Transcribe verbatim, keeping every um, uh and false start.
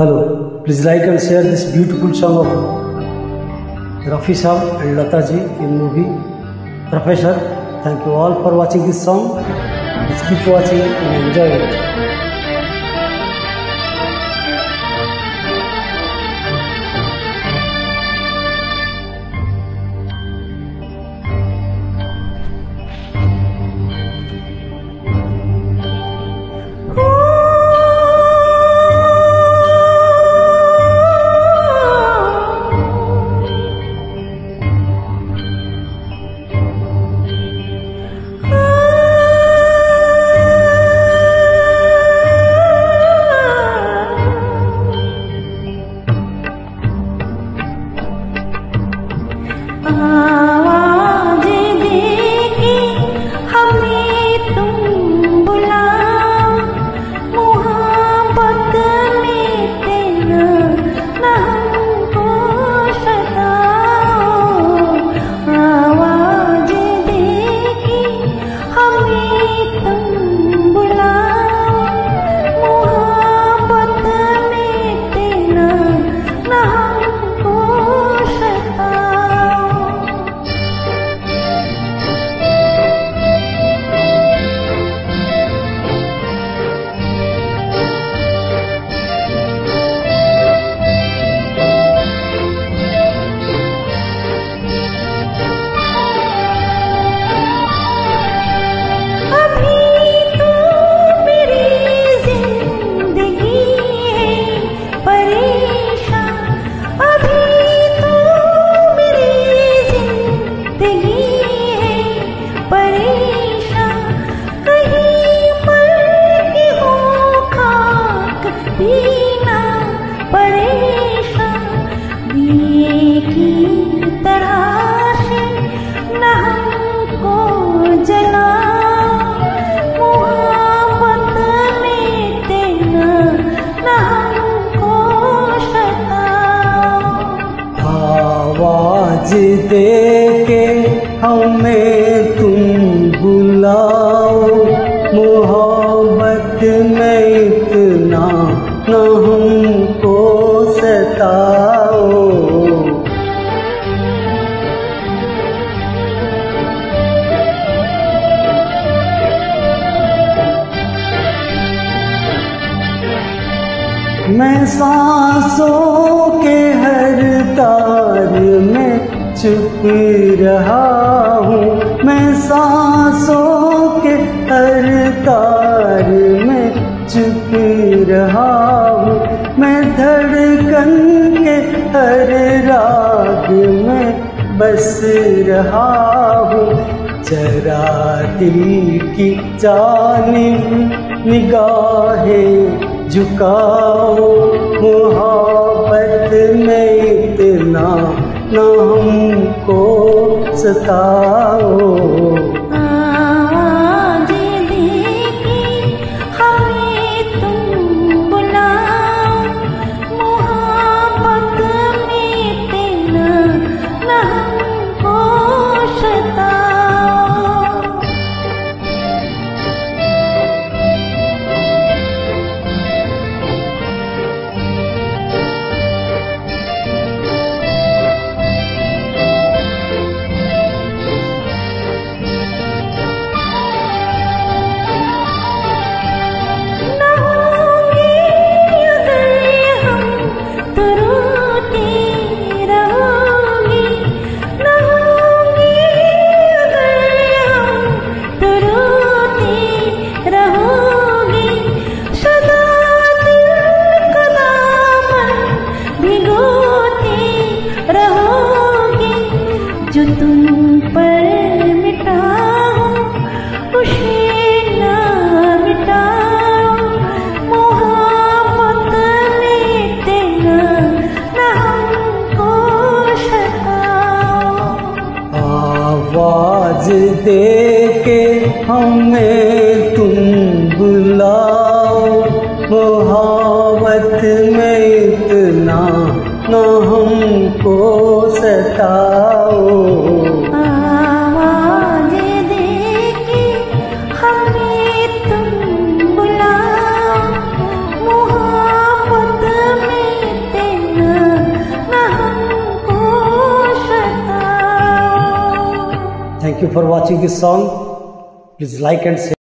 Hello, please like and share this beautiful song of Rafi Saab and Lata ji in movie Professor. Thank you all for watching this song. Please keep watching and enjoy it. आवाज़ देके हमें तुम बुलाओ, मोहब्बत में तेरा ना हमको सताओ। आवाज़ देके हमें तुम बुलाओ, मोहब्बत में तेरा ना हमको सताओ। आवाज़ देके हमें तुम बुलाओ, मोहब्बत में इतना न हमको सताओ। मैं सांसों के हर तार में चुप रहा हूँ, मैं सांसों के हर तार में चुप रहा हूँ, मैं धड़कन के हर राग में बस रहा हूँ। जरा दिल की जानिब निगाहें झुकाओ, मोहब्बत में इतना न हमको सताओ। आवाज़ देके हमें तुम बुलाओ, मोहब्बत में तेरा न हमको सताओ। जो तुम पर मिटा हो उसे ना मिटाओ, मोहब्बत में तेरा ना हमको सताओ। आवाज़ देके हमें तुम बुलाओ, मोहब्बत में इतना न हमको सताओ। आवाज़ देके हमें तुम बुलाओ, मोहब्बत में Thank you for watching this song. Please like and share.